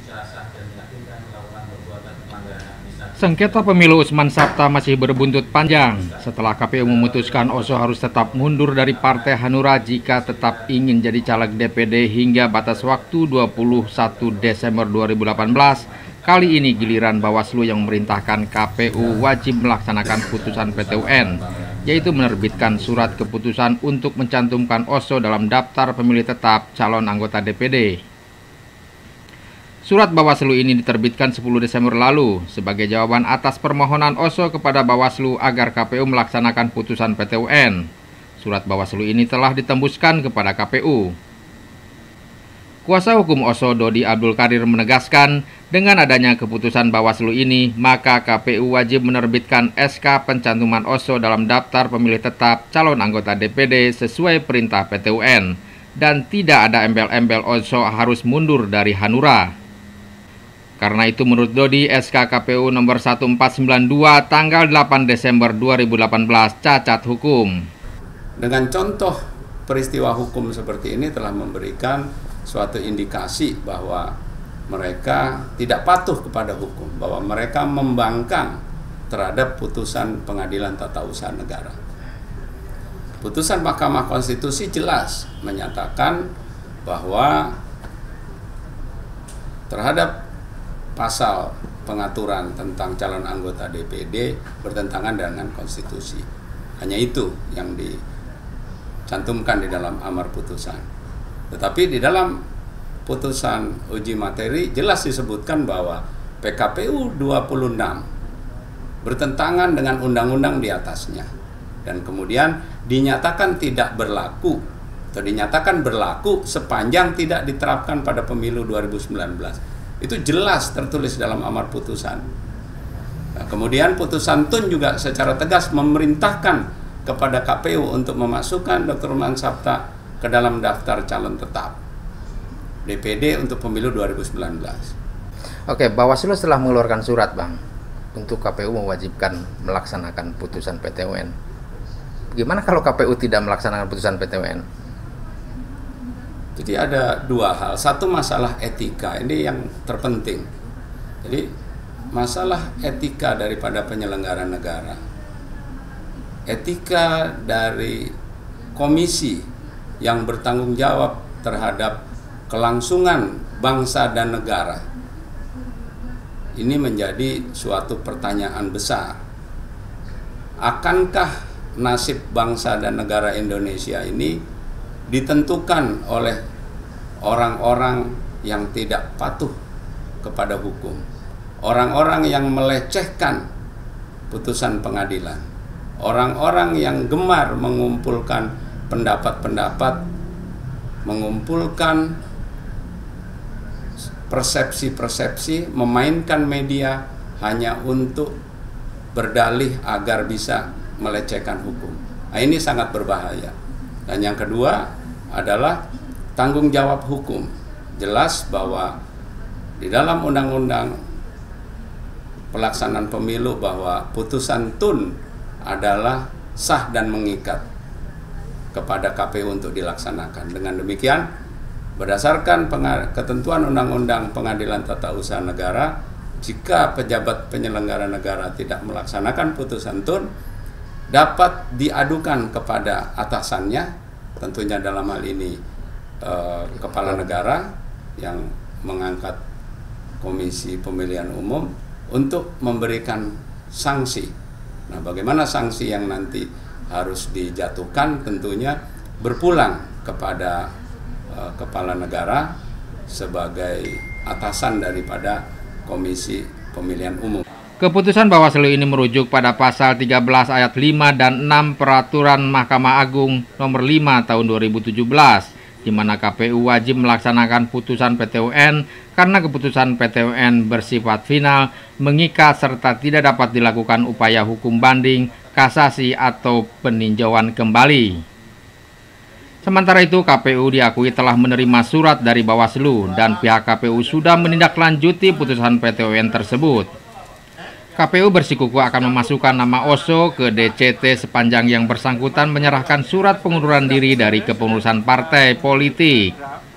Sengketa pemilu Usman Sabta masih berbuntut panjang setelah KPU memutuskan Oso harus tetap mundur dari Partai Hanura jika tetap ingin jadi caleg DPD hingga batas waktu 21 Desember 2018. Kali ini giliran Bawaslu yang memerintahkan KPU wajib melaksanakan putusan PT UN, yaitu menerbitkan surat keputusan untuk mencantumkan Oso dalam daftar pemilih tetap calon anggota DPD. Surat Bawaslu ini diterbitkan 10 Desember lalu sebagai jawaban atas permohonan Oso kepada Bawaslu agar KPU melaksanakan putusan PT UN. Surat Bawaslu ini telah ditembuskan kepada KPU. Kuasa hukum Oso, Dodi Abdul Kadir, menegaskan dengan adanya keputusan Bawaslu ini, maka KPU wajib menerbitkan SK pencantuman Oso dalam daftar pemilih tetap calon anggota DPD sesuai perintah PT UN, dan tidak ada embel-embel Oso harus mundur dari Hanura. Karena itu menurut Dodi, SK KPU nomor 1492 tanggal 8 Desember 2018 cacat hukum. Dengan contoh peristiwa hukum seperti ini telah memberikan suatu indikasi bahwa mereka tidak patuh kepada hukum, bahwa mereka membangkang terhadap putusan Pengadilan Tata Usaha Negara. Putusan Mahkamah Konstitusi jelas menyatakan bahwa terhadap pasal pengaturan tentang calon anggota DPD bertentangan dengan konstitusi. Hanya itu yang dicantumkan di dalam amar putusan. Tetapi di dalam putusan uji materi jelas disebutkan bahwa PKPU 26 bertentangan dengan undang-undang di atasnya. Dan kemudian dinyatakan tidak berlaku atau dinyatakan berlaku sepanjang tidak diterapkan pada pemilu 2019. Itu jelas tertulis dalam amar putusan. Nah, kemudian putusan Tun juga secara tegas memerintahkan kepada KPU untuk memasukkan Dr. Usman Sabta ke dalam daftar calon tetap DPD untuk pemilu 2019. Oke, Bawaslu setelah mengeluarkan surat, Bang, untuk KPU mewajibkan melaksanakan putusan PT UN. Gimana kalau KPU tidak melaksanakan putusan PT UN? Jadi ada dua hal. Satu, masalah etika, ini yang terpenting. Jadi masalah etika daripada penyelenggara negara. Etika dari komisi yang bertanggung jawab terhadap kelangsungan bangsa dan negara. Ini menjadi suatu pertanyaan besar. Akankah nasib bangsa dan negara Indonesia ini ditentukan oleh orang-orang yang tidak patuh kepada hukum, orang-orang yang melecehkan putusan pengadilan, orang-orang yang gemar mengumpulkan pendapat-pendapat, mengumpulkan persepsi-persepsi, memainkan media hanya untuk berdalih agar bisa melecehkan hukum. Nah, ini sangat berbahaya. Dan yang kedua adalah tanggung jawab hukum. Jelas bahwa di dalam undang-undang pelaksanaan pemilu bahwa putusan Tun adalah sah dan mengikat kepada KPU untuk dilaksanakan. Dengan demikian, berdasarkan ketentuan Undang-Undang Pengadilan Tata Usaha Negara, jika pejabat penyelenggara negara tidak melaksanakan putusan Tun, dapat diadukan kepada atasannya, tentunya dalam hal ini kepala negara yang mengangkat Komisi Pemilihan Umum untuk memberikan sanksi. Nah, bagaimana sanksi yang nanti harus dijatuhkan, tentunya berpulang kepada kepala negara sebagai atasan daripada Komisi Pemilihan Umum. Keputusan Bawaslu ini merujuk pada pasal 13 ayat 5 dan 6 Peraturan Mahkamah Agung nomor 5 tahun 2017, di mana KPU wajib melaksanakan putusan PT UN karena keputusan PT UN bersifat final, mengikat, serta tidak dapat dilakukan upaya hukum banding, kasasi, atau peninjauan kembali. Sementara itu, KPU diakui telah menerima surat dari Bawaslu dan pihak KPU sudah menindaklanjuti putusan PT UN tersebut. KPU bersikukuh akan memasukkan nama Oso ke DCT sepanjang yang bersangkutan menyerahkan surat pengunduran diri dari kepengurusan partai politik.